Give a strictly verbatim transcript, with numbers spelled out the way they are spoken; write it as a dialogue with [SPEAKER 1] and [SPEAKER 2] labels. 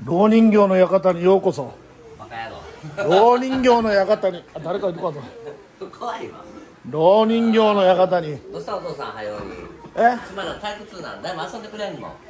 [SPEAKER 1] 老人形の館にようこそ。
[SPEAKER 2] バカ野郎。
[SPEAKER 1] 老人形の館に、あ、誰かいるかと。
[SPEAKER 2] 怖いわ。
[SPEAKER 1] 老人形の館に。
[SPEAKER 2] どうしたお父さん、はように。
[SPEAKER 1] え、
[SPEAKER 2] 妻の退屈なんだいも遊んでくれんの。